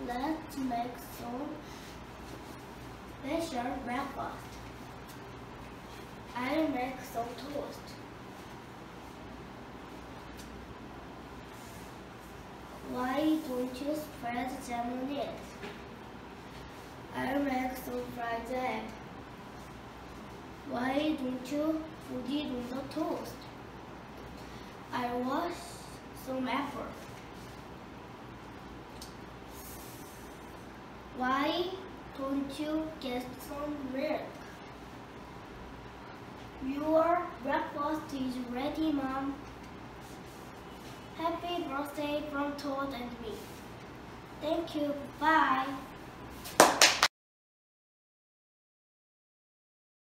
Let's make some special breakfast. I'll make some toast. Why don't you spread jam on it? I'll make some fried egg. Why don't you put it on the toast? I'll wash some apple. Why don't you get some milk? Your breakfast is ready, Mom. Happy birthday from Todd and me. Thank you. Bye.